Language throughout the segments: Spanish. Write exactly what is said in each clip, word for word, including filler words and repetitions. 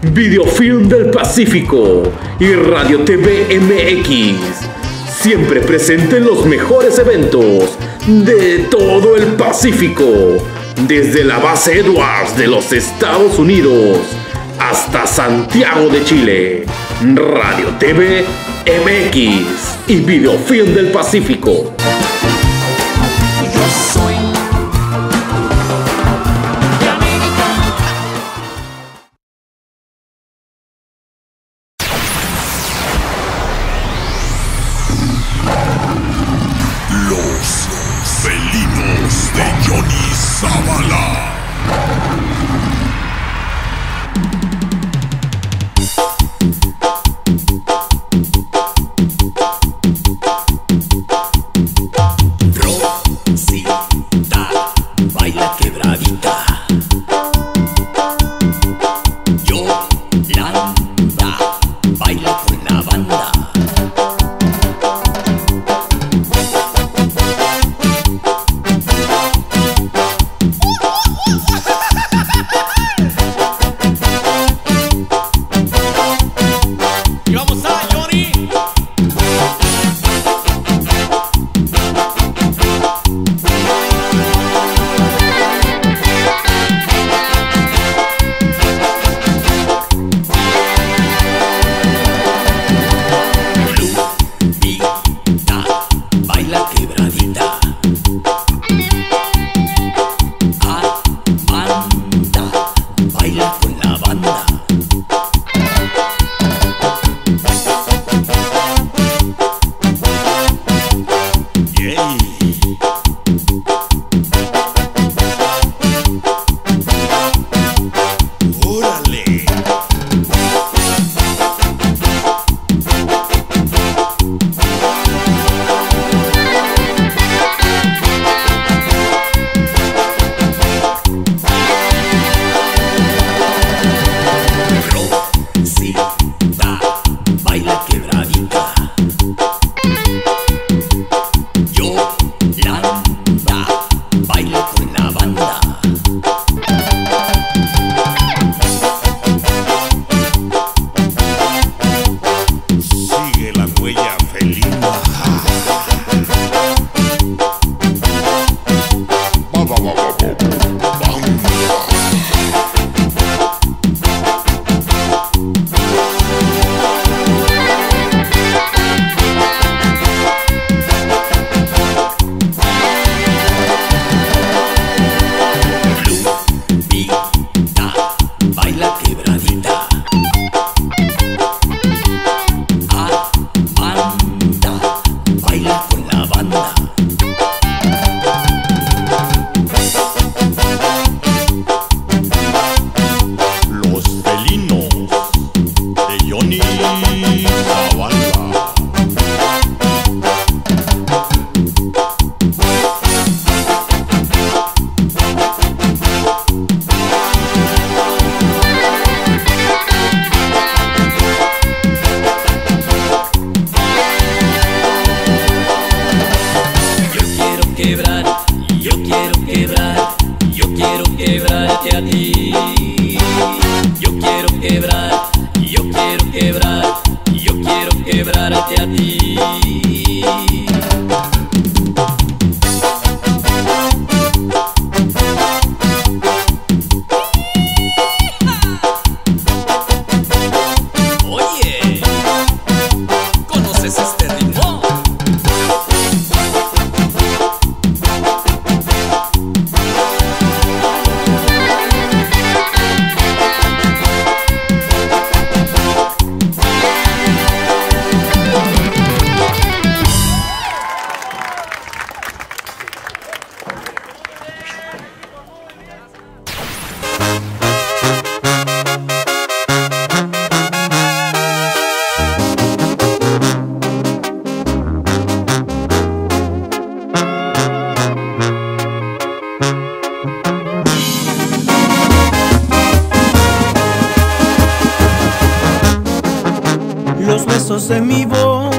Videofilm del Pacífico y Radio T V M X, siempre presente en los mejores eventos de todo el Pacífico, desde la base Edwards de los Estados Unidos hasta Santiago de Chile. Radio T V M X y Videofilm del Pacífico. Yo soy de América. Los felinos de Johnny Zavala. Los besos de mi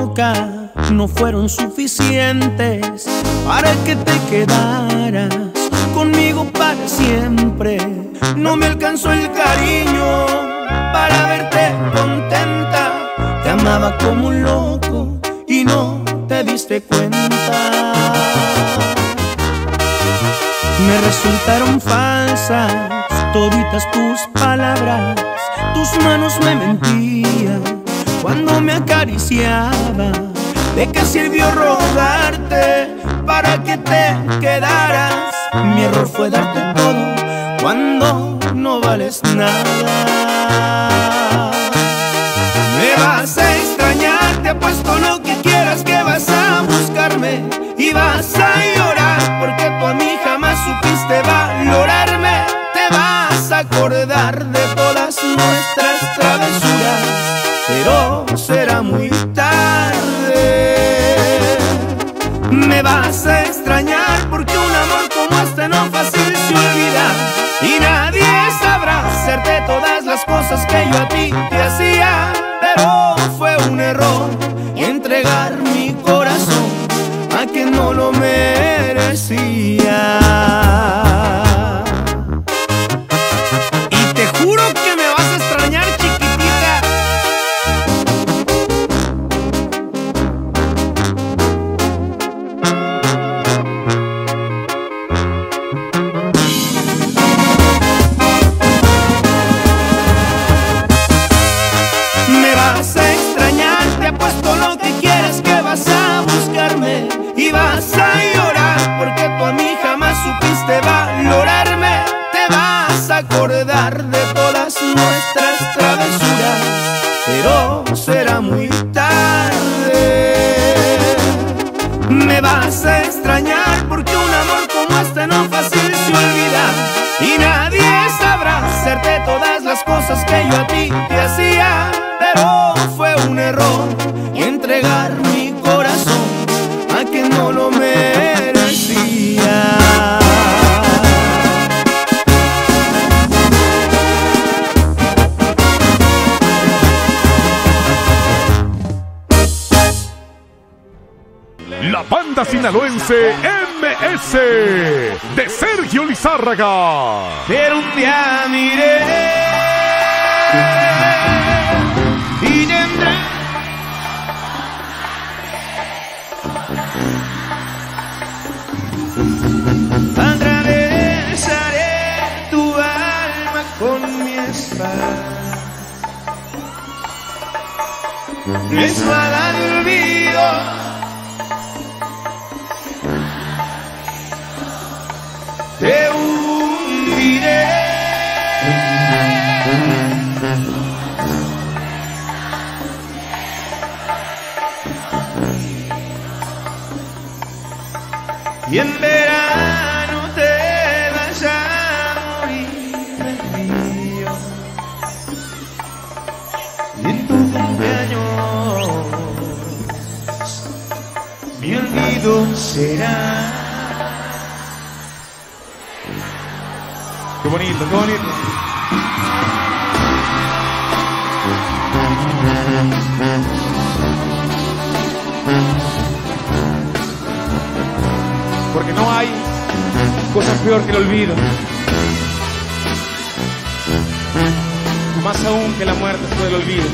boca no fueron suficientes para que te quedaras conmigo para siempre. No me alcanzó el cariño para amaba como un loco y no te diste cuenta. Me resultaron falsas toditas tus palabras, tus manos me mentían cuando me acariciaba. ¿De qué sirvió rogarte para que te quedaras? Mi error fue darte todo cuando no vales nada. Me vas a extrañar, te apuesto lo que quieras que vas a buscarme y vas a llorar porque tú a mí jamás supiste valorarme. Te vas a acordar de todas nuestras travesuras, pero será muy tarde. Me vas a extrañar porque un amor como este no fácil se olvida y nadie sabrá hacerte todas las cosas que yo a ti te hacía. Pero fue un error entregar mi corazón a quien no lo merecía. Y te juro que me vas a extrañar, chiquitita. Me vas a extrañar, te apuesto lo que quieras que vas a buscarme y vas a llorar porque tú a mí jamás supiste valorarme. Te vas a acordar de todas nuestras travesuras, pero será muy tarde. Me vas a extrañar porque un amor como este no fácil se olvida y nadie sabrá hacerte todas las cosas que yo a ti te hacía. Pero fue un error entregar mi corazón a quien no lo merecía. La banda sinaloense M S de Sergio Lizárraga. Pero un día miré y tendré atravesaré tu alma con mi espada, mi espada de olvido. Te hundiré y en verano te vas a morir de frío y en tu cumpleaños mi olvido será. Qué bonito, qué bonito. Porque no hay cosa peor que el olvido. Más aún que la muerte después del olvido.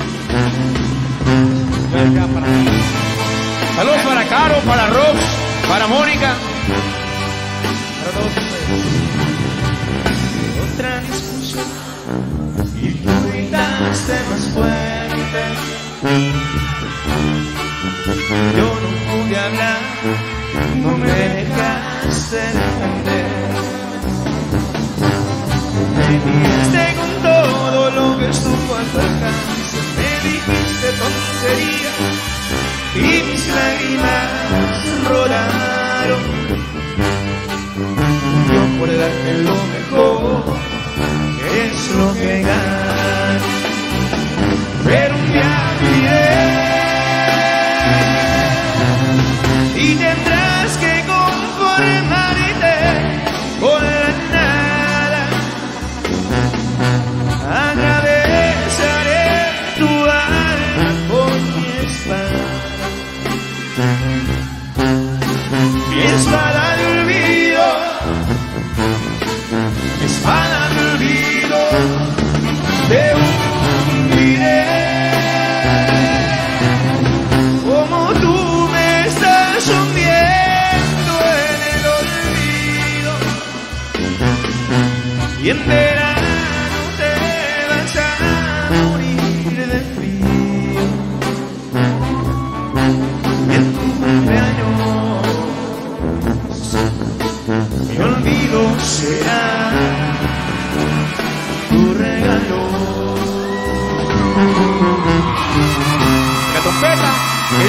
Saludos para Caro, para Rox, para Mónica, para todos ustedes. Otra discusión y tú gritaste más fuerte. Yo no pude hablar, no me dejaste defender. Me miraste con todo lo que estuvo a tu alcance. Me dijiste tonterías y mis lágrimas rodaron. Yo por darte lo mejor es lo que gano, pero un día viviré y tendrás que conformarte con la nada.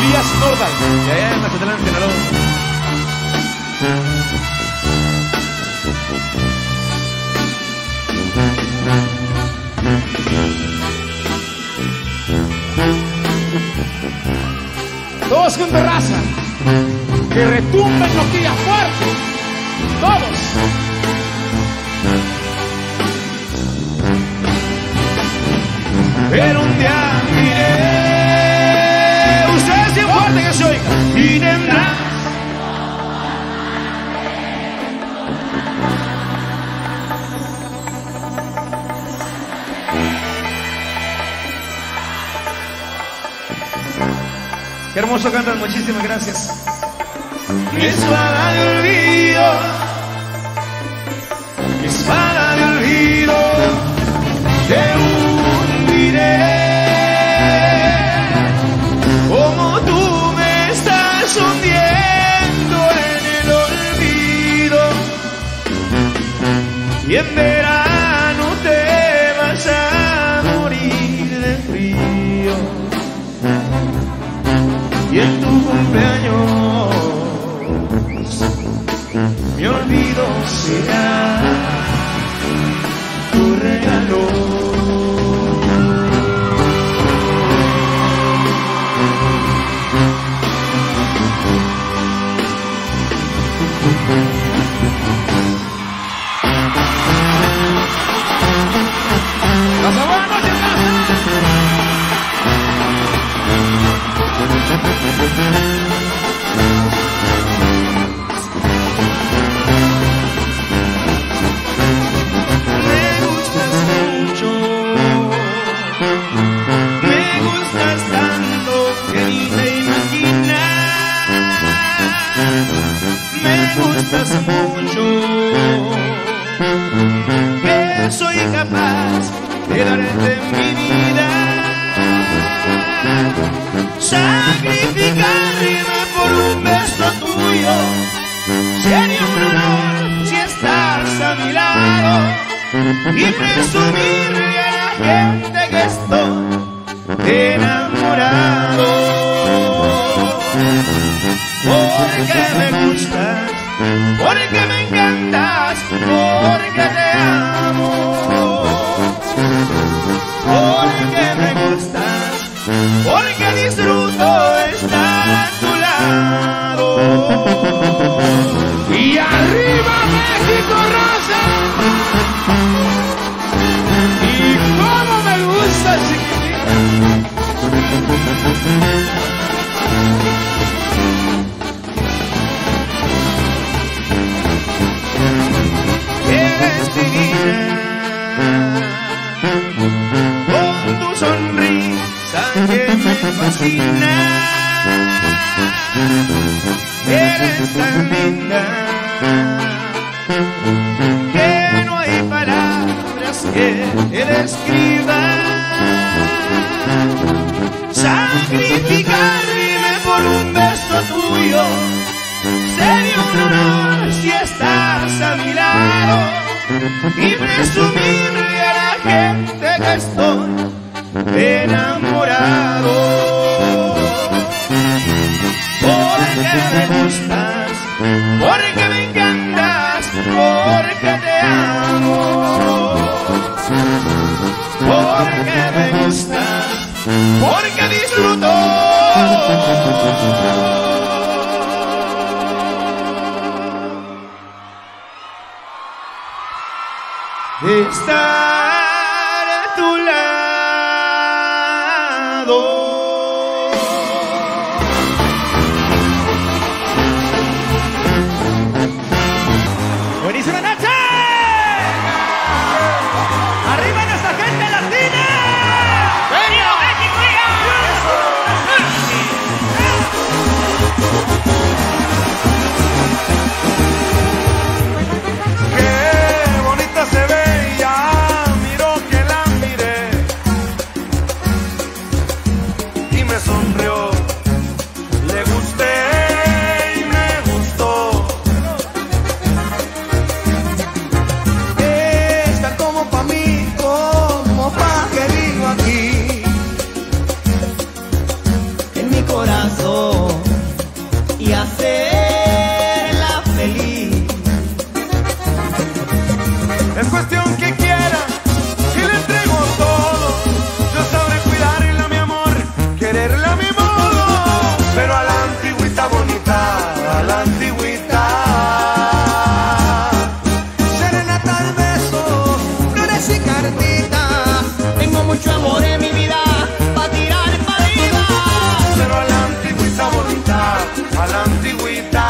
Elías Nordal, de allá en Mazatlán, Sinaloa. Todos juntos, raza. Que retumben los días fuertes. Todos. Pero un día miré. Ustedes bien fuerte que se oiga. Y tendrán. Qué hermoso cantan, muchísimas gracias. Mi espada de olvido, mi espada de olvido, te hundiré. Como tú me estás hundiendo en el olvido. Y en verano te vas a morir de frío. Y en tu cumpleaños mi olvido será tu regalo. Las abuelas de Me gustas mucho, me gustas tanto que ni te imaginas. Me gustas mucho, que soy capaz de darte mi vida. Sacrificarme por un beso tuyo sería un honor si estás a mi lado y presumirle a la gente que estoy enamorado. Porque me gustas, porque me encantas, porque te amo. Porque me gustas, porque disfruto estar a tu lado. Y arriba México, raza. Y cómo me gusta, chiquitita. Eres divina, con tu sonrisa que me fascina. Eres tan linda que no hay palabras que te describan. Sacrificarme por un beso tuyo sería un honor si estás a mi lado y presumirle a la gente que estoy enamorado. Porque me gustas, porque me encantas, porque te amo. Porque me gustas, porque disfruto de estar a tu lado. Buenísima noche. Arriba nuestra gente latina. ¡Venga, México! Qué bonita se ve, ya miro que la miré. enamoré mi vida pa' tirar pa' arriba. Pero a la antigüita bonita, a la antigüita,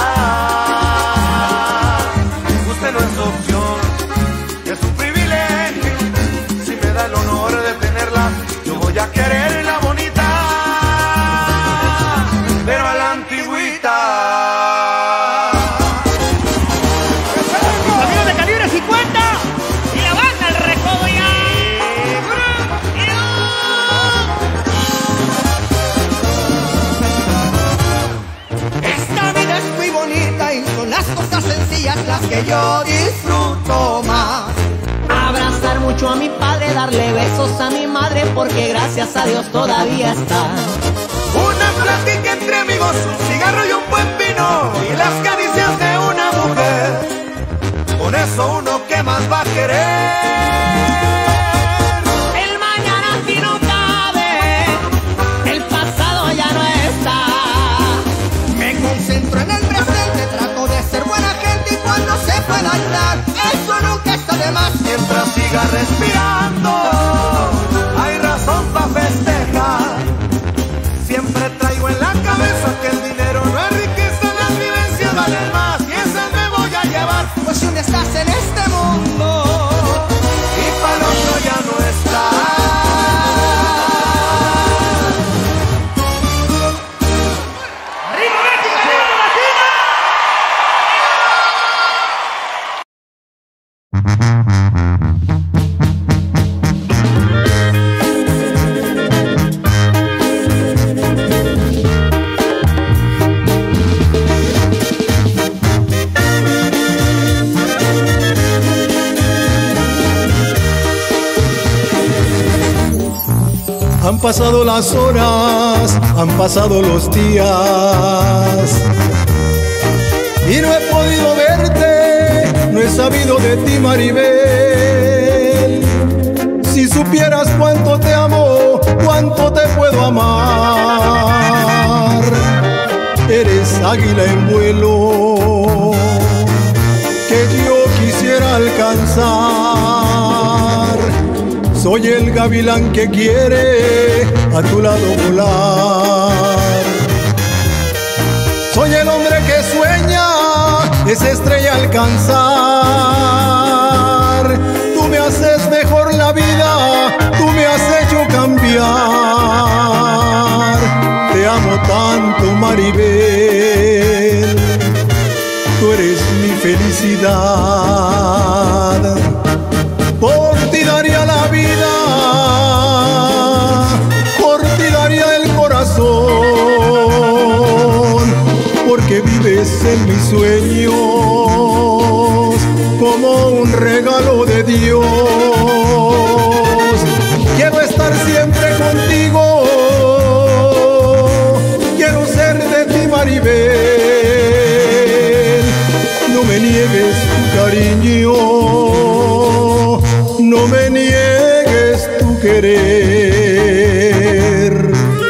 usted no es opción, es un privilegio. Si me da el honor de tenerla, yo voy a quererla bonita, pero a la antigüita. Mis amigos de Calibre cincuenta y la banda El Recodo ya. Esta vida es muy bonita y son las cosas sencillas las que yo disfruto más. Abrazar mucho a mi padre, darle besos a mi madre, porque gracias a Dios todavía está. Una plática entre amigos, un cigarro y un buen vino, y las caricias de una mujer. Con eso uno, ¿qué más va a querer? El mañana aquí no cabe, el pasado ya no está. Me concentro en el presente, trato de ser buena gente y cuando se pueda ayudar, eso nunca está de más. Mientras siga respirando, hay razón para festejar. Siempre traigo en la cabeza que el dinero no es riqueza, las vivencias valen más y esas me voy a llevar. Pues si un estás en este mundo Y para el otro ya no está. ¡Arriba México, arriba Latina! Han pasado las horas, han pasado los días y no he podido verte, no he sabido de ti, Maribel. Si supieras cuánto te amo, cuánto te puedo amar. Eres águila en vuelo que yo quisiera alcanzar. Soy el gavilán que quiere a tu lado volar. Soy el hombre que sueña esa estrella alcanzar. Tú me haces mejor la vida, tú me has hecho cambiar. Te amo tanto, Maribel, tú eres mi felicidad. Por ti daría la vida, por ti daría el corazón, porque vives en mis sueños como un regalo de Dios. Quiero estar siempre contigo, quiero ser de ti, Maribel. No me niegues tu cariño, no me niegues tu querer.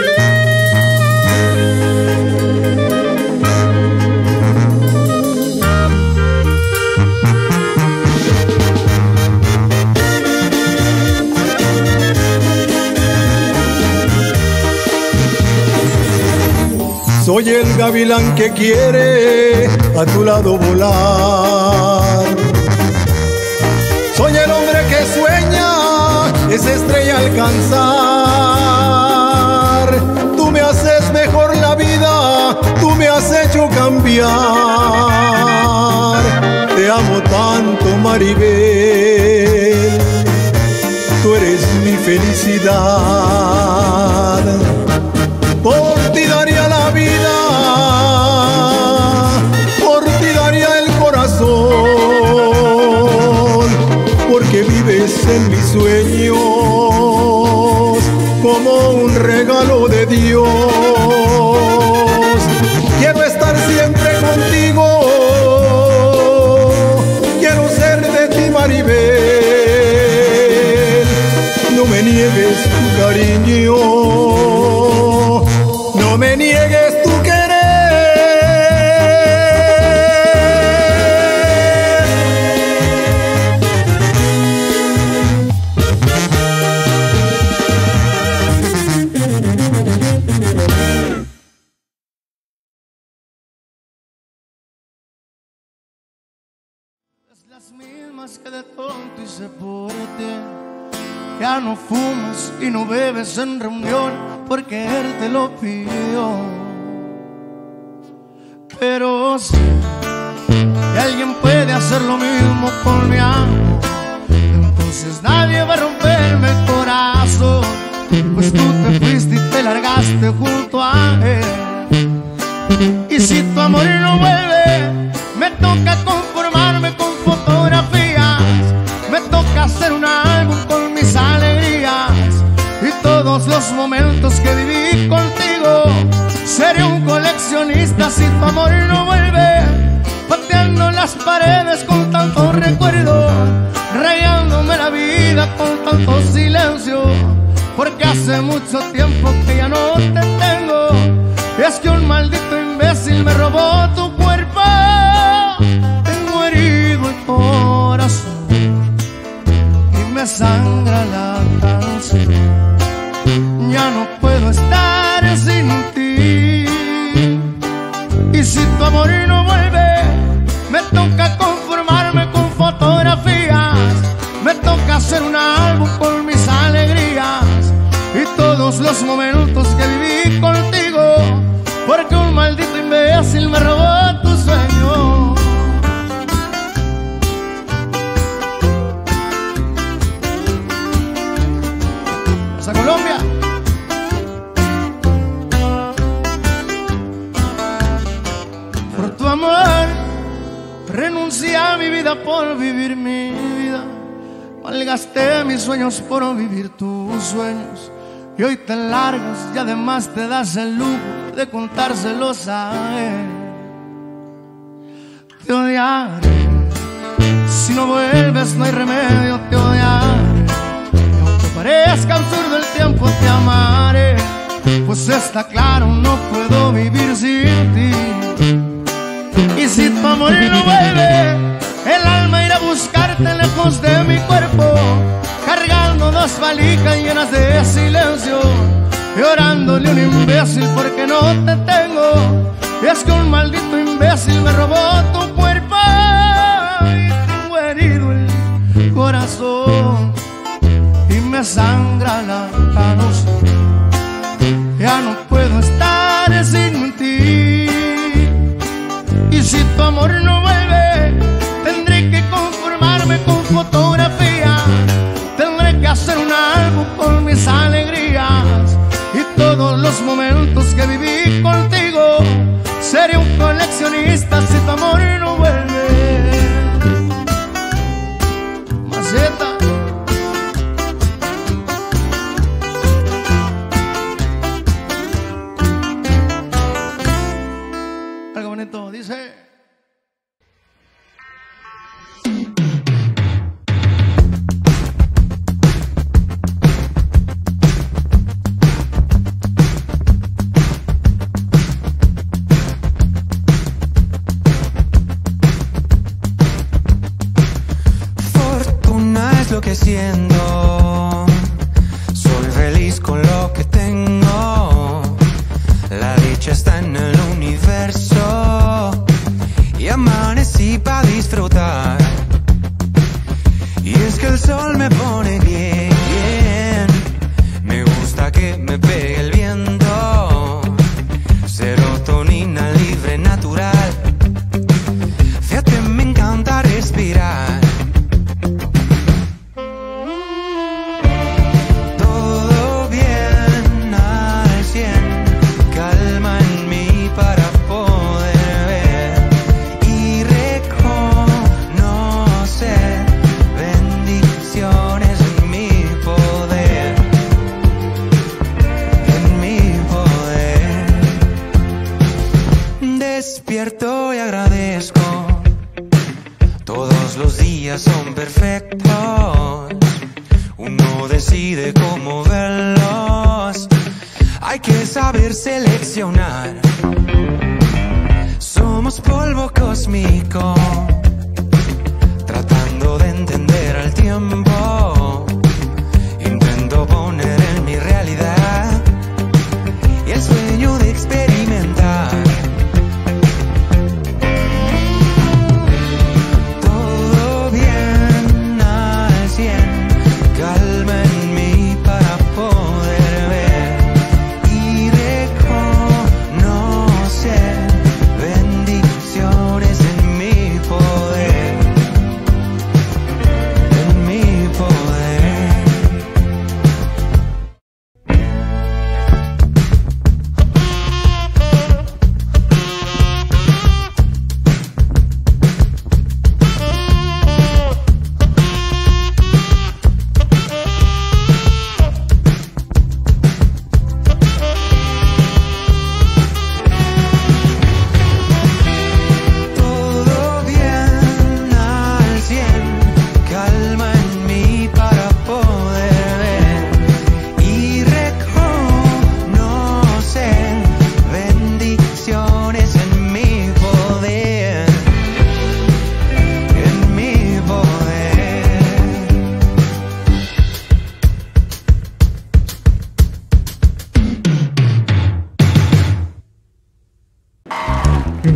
Soy el gavilán que quiere a tu lado volar. Soy el hombre que sueña esa estrella alcanzar. Tú me haces mejor la vida, tú me has hecho cambiar. Te amo tanto, Maribel, tú eres mi felicidad. Por ti daría la vida, por ti daría el corazón, porque vives en mis sueños como un regalo de Dios. Quiero estar siempre contigo, quiero ser de ti, Maribel. No me niegues tu cariño, no me niegues tu querer. dices que de tonto hice por ti. Ya no fumas y no bebes en reunión porque él te lo pidió. Pero si alguien puede hacer lo mismo con mi amor, entonces nadie va a romperme el corazón, pues tú te fuiste y te largaste junto a él. Y si tu amor no vuelve, me toca conformarme con fotografías, me toca hacer un álbum con mis alegrías y todos los momentos que viví contigo. Seré un coleccionista si tu amor no vuelve, pateando las paredes con tanto recuerdo, rayándome la vida con tanto silencio, porque hace mucho tiempo que ya no te tengo. Es que un maldito imbécil me robó tu cuerpo. Tengo herido el corazón y me sangra la canción. Ya no puedo estar sin ti. Y si tu amor no vuelve, me toca conformarme con fotografías, me toca hacer un álbum con mis alegrías y todos los momentos que viví contigo, porque un maldito imbécil me robó tu sueño. ¡Hasta Colombia! Por tu amor renuncié a mi vida por vivir mi vida, malgasté mis sueños por vivir tus sueños, y hoy te largas y además te das el lujo de contárselos a él. Te odiaré, si no vuelves no hay remedio, te odiaré, y aunque parezca absurdo el tiempo te amaré, pues está claro no puedo vivir sin ti. Y si tu amor no vuelve, el alma irá a buscarte lejos de mi cuerpo, cargando dos valijas llenas de silencio, llorándole a un imbécil porque no te tengo. Es que un maldito imbécil me robó tu cuerpo y tengo herido el corazón y me sangra la canción. Ya no puedo estar sin ti. Y si tu amor no vuelve, tendré que conformarme con fotografías, tendré que hacer un álbum con mis alegrías y todos los momentos que viví contigo. Seré un coleccionista si tu amor no vuelve. Maceta. Algo bonito, dice. Lo que siento, soy feliz con lo que tengo, la dicha está en el universo y amanecí para disfrutar. Y es que el sol me pone bien, bien, me gusta que me pegue el viento, serotonina libre natural, fíjate me encanta respirar. Despierto y agradezco, todos los días son perfectos, uno decide cómo verlos, hay que saber seleccionar, somos polvo cósmico, tratando de entender al tiempo, intento poner en mi realidad y el sueño de experimentar. Todo bien,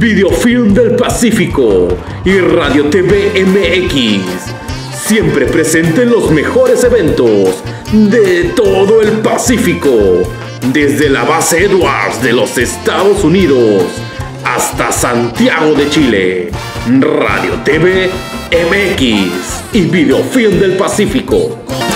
Videofilm del Pacífico y Radio T V M X. Siempre presente en los mejores eventos de todo el Pacífico. Desde la base Edwards de los Estados Unidos hasta Santiago de Chile. Radio T V M X y Videofilm del Pacífico.